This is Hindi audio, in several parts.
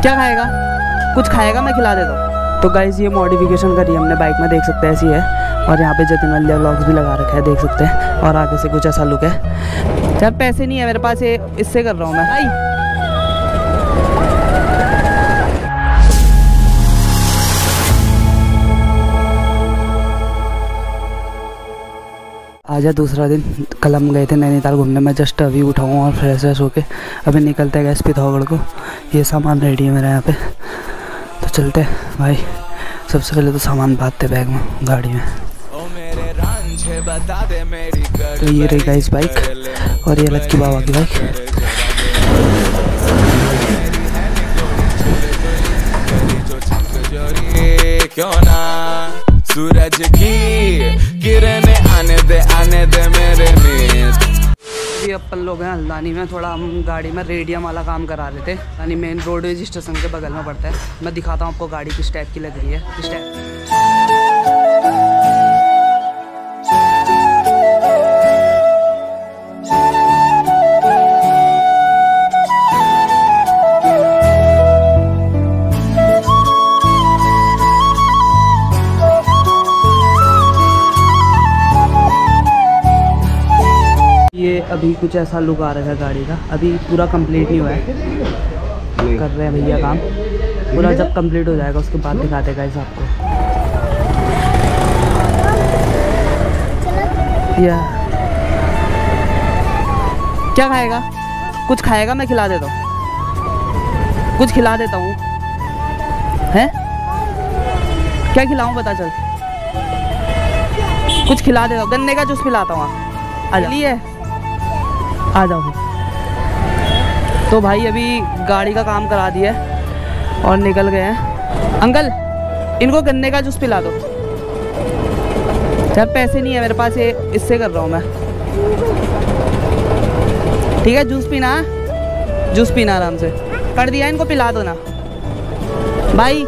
क्या खाएगा? कुछ खाएगा, मैं खिला देता हूँ। तो गाइज़ ये मॉडिफिकेशन करी हमने बाइक में, देख सकते हैं ऐसी है। और यहाँ पे जतिन वालिया व्लॉग्स भी लगा रखा है, देख सकते हैं। और आगे से कुछ ऐसा लुक है। जब पैसे नहीं है मेरे पास, ये इससे कर रहा हूँ मैं भाई। आज है दूसरा दिन। कल हम गए थे नैनीताल घूमने। मैं जस्ट अभी उठा हूँ और फ्रेश व्रेश होके अभी निकलते गए पिथौरागढ़ को। ये सामान रेडी है मेरा यहाँ पे, तो चलते हैं भाई। सबसे पहले तो सामान बांधते बैग में, गाड़ी में। तो ये रही गाइस बाइक, और ये लक्की बाबा की बाइक। क्यों ना सूरज की किरणें आने दे मेरे मित्र। अभी अपन लोग हैं हल्द्वानी में। थोड़ा हम गाड़ी में रेडियम वाला काम करा रहे थे। यानी मेन रोडवेज स्टेशन के बगल में पड़ता है। मैं दिखाता हूँ आपको गाड़ी किस टाइप की लग रही है। किस टाइप ये अभी कुछ ऐसा लुक आ रहा है गाड़ी का। अभी पूरा कंप्लीट नहीं हुआ है, कर रहे हैं भैया काम पूरा। जब कंप्लीट हो जाएगा उसके बाद दिखाते हैं गाइस आपको। या क्या खाएगा? कुछ खाएगा, मैं खिला देता हूँ। कुछ खिला देता हूँ। हैं क्या खिलाऊँ बता चल। कुछ खिला देता हूँ, गन्ने का जूस पिलाता हूँ। आ जाओ। तो भाई अभी गाड़ी का काम करा दिया है और निकल गए हैं। अंकल इनको गन्ने का जूस पिला दो। जब पैसे नहीं है मेरे पास, ये इससे कर रहा हूँ मैं। ठीक है, जूस पीना, जूस पीना आराम से। कर दिया, इनको पिला दो ना भाई।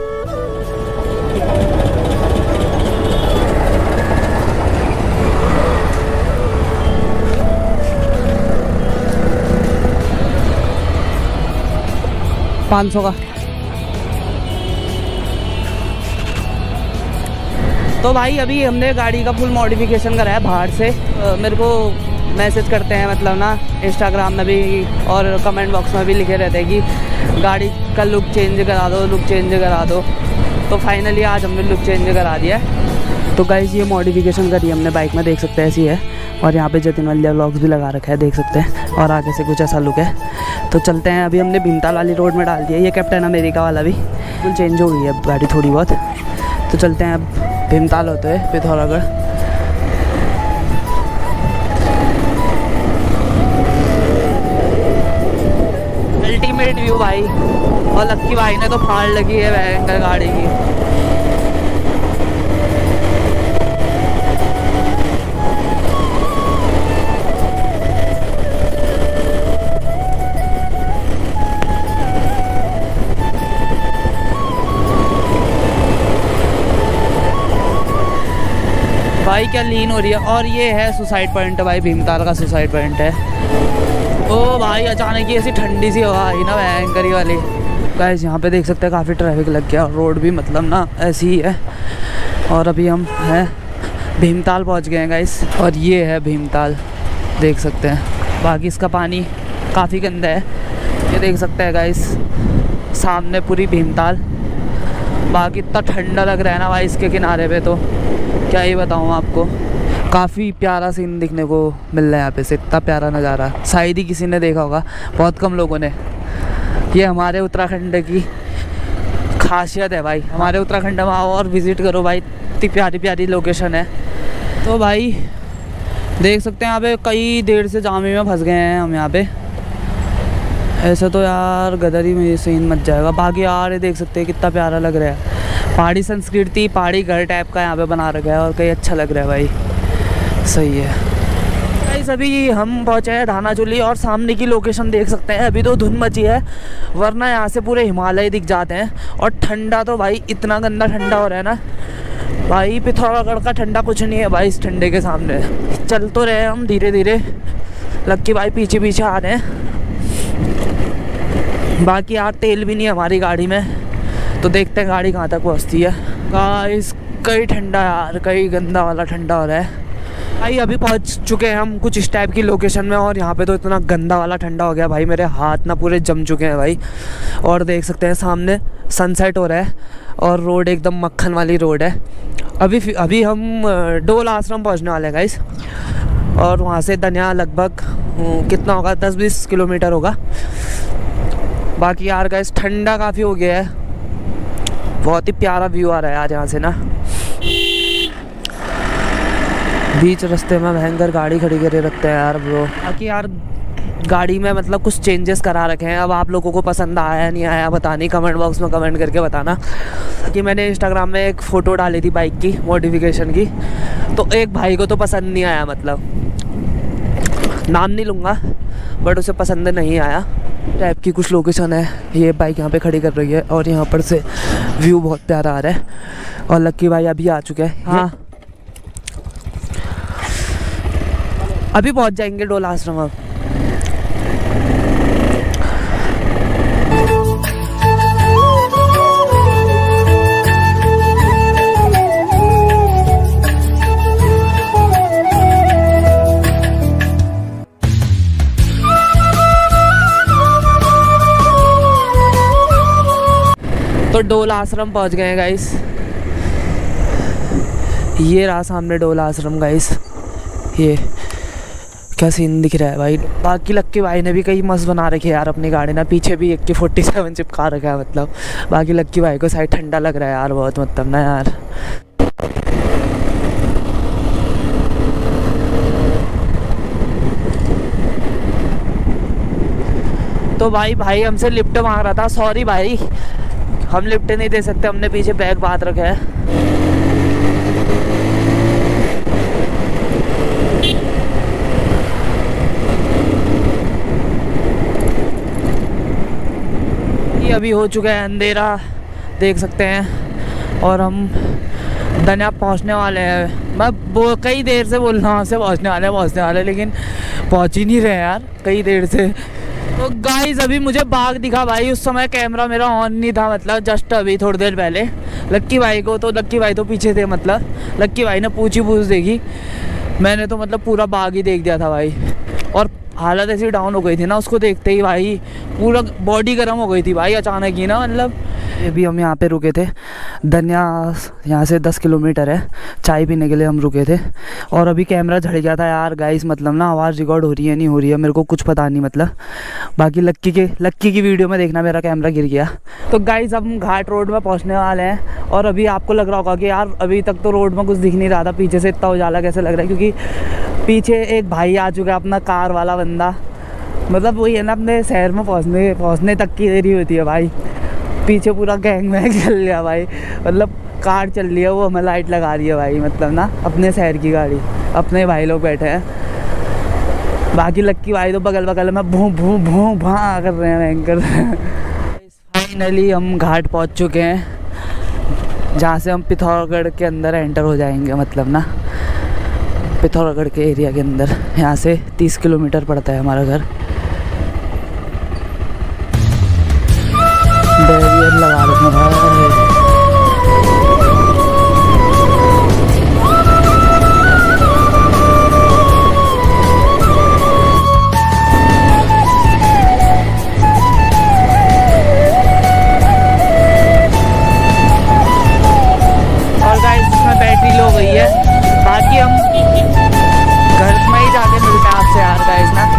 $500 का। तो भाई अभी हमने गाड़ी का फुल मॉडिफिकेशन करा है बाहर से। मेरे को मैसेज करते हैं मतलब ना इंस्टाग्राम में भी और कमेंट बॉक्स में भी लिखे रहते हैं कि गाड़ी का लुक चेंज करा दो, लुक चेंज करा दो। तो फाइनली आज हमने लुक चेंज करा दिया है। तो गाइस ये मॉडिफिकेशन करी हमने बाइक में, देख सकते हैं ऐसी है। और यहाँ पे जतिन वालिया व्लॉग्स भी लगा रखा है, देख सकते हैं। और आगे से कुछ ऐसा लुक है। तो चलते हैं। अभी हमने भीमताल वाली रोड में डाल दिया। ये कैप्टन अमेरिका वाला भी फुल चेंज हो गई है गाड़ी थोड़ी बहुत। तो चलते हैं अब भीमताल होते हुए पिथौरागढ़। अल्टीमेट व्यू भाई। और लक्की भाई ने तो फाड़ लगी है भयंकर गाड़ी की। भाई क्या लीन हो रही है। और ये है सुसाइड पॉइंट भाई, भीमताल का सुसाइड पॉइंट है। ओ भाई अचानक ही ऐसी ठंडी सी हवा आई ना भयंकरी वाली। गाइस यहाँ पे देख सकते हैं काफ़ी ट्रैफिक लग गया। और रोड भी मतलब ना ऐसी ही है। और अभी हम हैं भीमताल पहुँच गए हैं गाइस। और ये है भीमताल, देख सकते हैं। बाकी इसका पानी काफ़ी गंदा है, ये देख सकते हैं गाइस। सामने पूरी भीमताल। बाकी इतना ठंडा लग रहा है ना भाई इसके किनारे पे, तो क्या ही बताऊँ आपको। काफ़ी प्यारा सीन दिखने को मिल रहा है यहाँ पे से। इतना प्यारा नज़ारा शायद ही किसी ने देखा होगा, बहुत कम लोगों ने। ये हमारे उत्तराखंड की खासियत है भाई। हमारे उत्तराखंड में आओ और विज़िट करो भाई, इतनी प्यारी प्यारी लोकेशन है। तो भाई देख सकते हैं यहाँ पे कई देर से जामे में फंस गए हैं हम यहाँ पे। ऐसे तो यार गदरी में सीन मच जाएगा। बाकी यार ये देख सकते हैं कितना प्यारा लग रहा है। पहाड़ी संस्कृति, पहाड़ी घर टाइप का यहाँ पे बना रखा है। और कहीं अच्छा लग रहा है भाई, सही है। गाइस अभी हम पहुँचे हैं धानाचूली। और सामने की लोकेशन देख सकते हैं। अभी तो धुंध मची है, वरना यहाँ से पूरे हिमालय दिख जाते हैं। और ठंडा तो भाई इतना गंदा ठंडा हो रहा है ना भाई। पिथौरागढ़ का ठंडा कुछ नहीं है भाई इस ठंडे के सामने। चल तो रहे हम धीरे धीरे। लक्की भाई पीछे पीछे आ रहे हैं। बाकी यार तेल भी नहीं है हमारी गाड़ी में, तो देखते हैं गाड़ी कहाँ तक पहुँचती है। गाइस कई ठंडा यार, कई गंदा वाला ठंडा हो रहा है भाई। अभी पहुंच चुके हैं हम कुछ इस टाइप की लोकेशन में, और यहाँ पे तो इतना गंदा वाला ठंडा हो गया भाई, मेरे हाथ ना पूरे जम चुके हैं भाई। और देख सकते हैं सामने सनसेट हो रहा है और रोड एकदम मक्खन वाली रोड है। अभी हम डोल आश्रम पहुँचने वाले हैं गाइस, और वहाँ से दनिया लगभग कितना होगा, 10-20 किलोमीटर होगा। बाकी यार गाइस ठंडा काफ़ी हो गया है, बहुत ही प्यारा व्यू आ रहा है यार यहाँ से ना। बीच रास्ते में भयंकर गाड़ी खड़ी करके रखते हैं यार ब्रो। बाकी यार गाड़ी में मतलब कुछ चेंजेस करा रखे हैं, अब आप लोगों को पसंद आया नहीं आया पता नहीं, कमेंट बॉक्स में कमेंट करके बताना। कि मैंने इंस्टाग्राम में एक फ़ोटो डाली थी बाइक की मॉडिफिकेशन की, तो एक भाई को तो पसंद नहीं आया, मतलब नाम नहीं लूँगा बट उसे पसंद नहीं आया। टाइप की कुछ लोकेशन है, ये बाइक यहाँ पे खड़ी कर रही है और यहाँ पर से व्यू बहुत प्यारा आ रहा है। और लक्की भाई अभी आ चुके हैं। हाँ अभी पहुँच जाएंगे डोल आश्रम अब। तो डोल आश्रम पहुँच गए हैं गाइस, ये रहा सामने डोल आश्रम गाइस। ये क्या सीन दिख रहा है भाई। बाकी लक्की भाई ने भी कई मस्त बना रखे यार अपनी गाड़ी ना, पीछे भी एक की 47 चिपका रखा है मतलब। बाकी लक्की भाई को साइड ठंडा लग रहा है यार बहुत, मतलब ना यार। तो भाई हमसे लिफ्ट मांग रहा था, सॉरी भाई हम लिफ्ट नहीं दे सकते, हमने पीछे बैग बांध रखा है। अभी हो चुका है अंधेरा देख सकते हैं, और हम दनिया पहुंचने वाले हैं। मैं कई देर से बोल रहा हूँ से पहुंचने वाले लेकिन पहुंच ही नहीं रहे यार कई देर से। तो गाइस अभी मुझे बाघ दिखा भाई, उस समय कैमरा मेरा ऑन नहीं था, मतलब जस्ट अभी थोड़ी देर पहले। लक्की भाई तो पीछे थे, मतलब लक्की भाई ने पूछ देखी, मैंने तो मतलब पूरा बाघ ही देख दिया था भाई। और हालत ऐसी डाउन हो गई थी ना उसको देखते ही भाई, पूरा बॉडी गर्म हो गई थी भाई अचानक ही ना, मतलब। ये भी हम यहाँ पे रुके थे, दनिया यहाँ से 10 किलोमीटर है, चाय पीने के लिए हम रुके थे। और अभी कैमरा झड़ गया था यार गाइस, मतलब ना आवाज़ रिकॉर्ड हो रही है नहीं हो रही है मेरे को कुछ पता नहीं, मतलब। बाकी लक्की की वीडियो में देखना मेरा कैमरा गिर गया। तो गाइस अब हम घाट रोड में पहुँचने वाले हैं, और अभी आपको लग रहा होगा कि यार अभी तक तो रोड में कुछ दिख नहीं रहा था, पीछे से इतना उजाला कैसे लग रहा है, क्योंकि पीछे एक भाई आ चुका है अपना कार वाला बंदा। मतलब वही है ना, अपने शहर में पहुँचने तक की देरी होती है भाई। पीछे पूरा गैंग वैंग चल रहा भाई, मतलब कार चल रही है, वो हमें लाइट लगा रही है भाई, मतलब ना अपने शहर की गाड़ी, अपने भाई लोग बैठे हैं। बाकी लक्की भाई तो बगल में भूं भूं भूं भां कर रहे हैं भयंकर। फाइनली हम घाट पहुँच चुके हैं, जहाँ से हम पिथौरागढ़ के अंदर एंटर हो जाएंगे, मतलब ना पिथौरागढ़ के एरिया के अंदर। यहाँ से 30 किलोमीटर पड़ता है हमारा घर। बैरियर लगा रखना भाई। और गाइस इसमें बैटरी लो गई है, बाकी हम घर में ही जाके मिलते हैं आपसे यार गाइस ना।